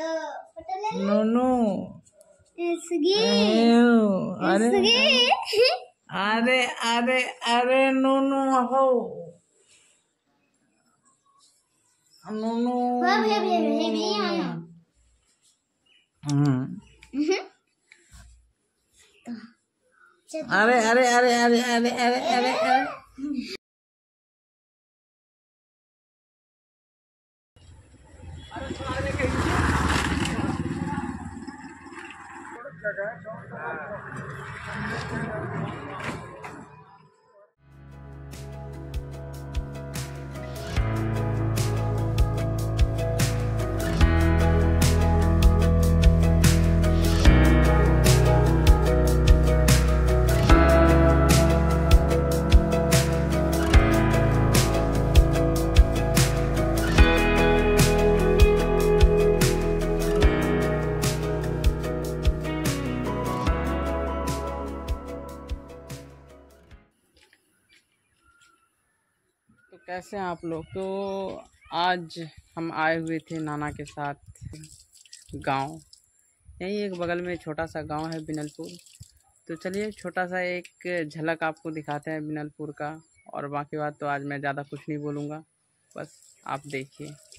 नूनू अरे अरे अरे अरे नूनू हो नूनू अरे अरे अरे अरे अरे अरे अरे अरे तो कैसे हैं आप लोग। तो आज हम आए हुए थे नाना के साथ गांव। यहीं एक बगल में छोटा सा गांव है बिनलपुर। तो चलिए छोटा सा एक झलक आपको दिखाते हैं बिनलपुर का, और बाकी बात तो आज मैं ज़्यादा कुछ नहीं बोलूँगा, बस आप देखिए।